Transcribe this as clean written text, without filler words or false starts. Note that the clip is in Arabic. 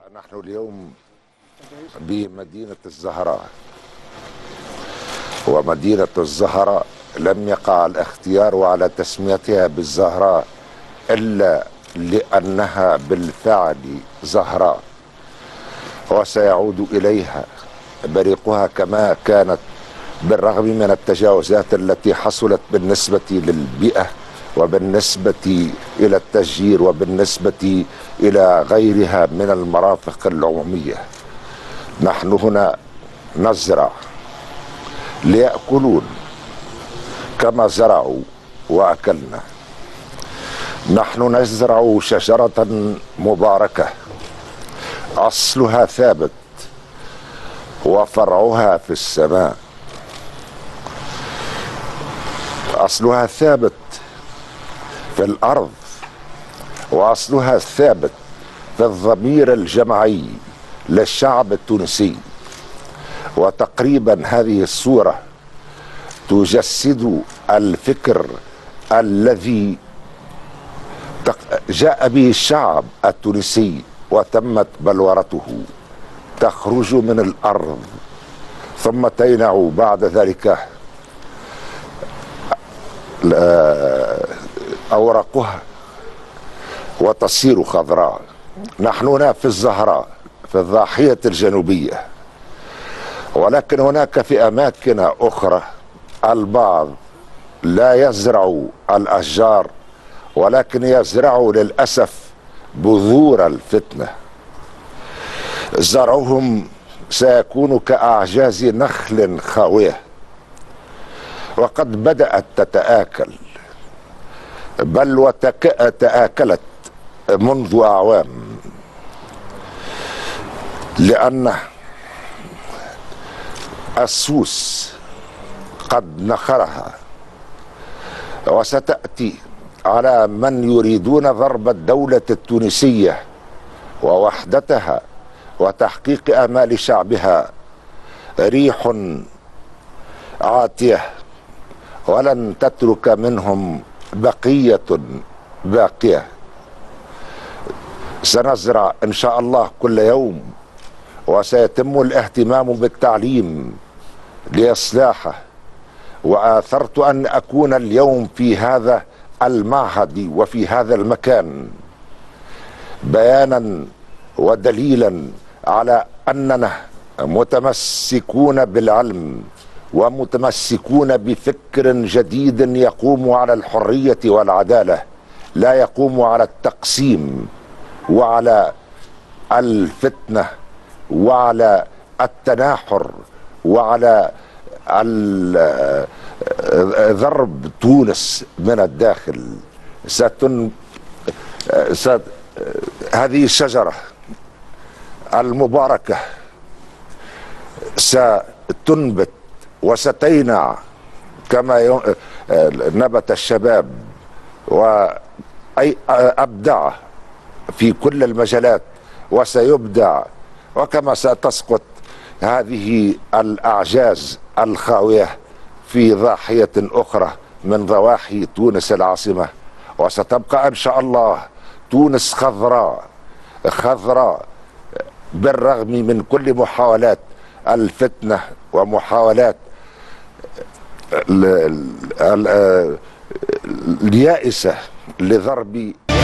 نحن اليوم بمدينة الزهراء، ومدينة الزهراء لم يقع الاختيار على تسميتها بالزهراء إلا لأنها بالفعل زهراء، وسيعود إليها بريقها كما كانت، بالرغم من التجاوزات التي حصلت بالنسبة للبيئة وبالنسبة إلى التشجير وبالنسبة إلى غيرها من المرافق العمومية. نحن هنا نزرع ليأكلون كما زرعوا وأكلنا. نحن نزرع شجرة مباركة أصلها ثابت وفرعها في السماء. أصلها ثابت في الأرض، وأصلها ثابت في الضمير الجمعي للشعب التونسي. وتقريبا هذه الصورة تجسد الفكر الذي جاء به الشعب التونسي وتمت بلورته، تخرج من الأرض ثم تينع بعد ذلك أوراقها وتصير خضراء. نحن هنا في الزهراء في الضاحية الجنوبية، ولكن هناك في أماكن أخرى البعض لا يزرع الأشجار، ولكن يزرع للأسف بذور الفتنة. زرعهم سيكون كأعجاز نخل خاوية، وقد بدأت تتآكل، بل وتآكلت منذ أعوام، لأن السوس قد نخرها، وستأتي على من يريدون ضرب الدولة التونسية ووحدتها وتحقيق آمال شعبها ريح عاتية، ولن تترك منهم بقية باقية. سنزرع إن شاء الله كل يوم، وسيتم الاهتمام بالتعليم لإصلاحه. وآثرت أن أكون اليوم في هذا المعهد وفي هذا المكان بيانا ودليلا على أننا متمسكون بالعلم ومتمسكون بفكر جديد يقوم على الحرية والعدالة، لا يقوم على التقسيم وعلى الفتنة وعلى التناحر وعلى ضرب تونس من الداخل. هذه الشجرة المباركة ستنبت وستينع كما نبت الشباب وأي أبدع في كل المجالات، وسيبدع، وكما ستسقط هذه الأعجاز الخاوية في ضاحية أخرى من ضواحي تونس العاصمة، وستبقى إن شاء الله تونس خضراء خضراء، بالرغم من كل محاولات الفتنة ومحاولات اليائسة لضرب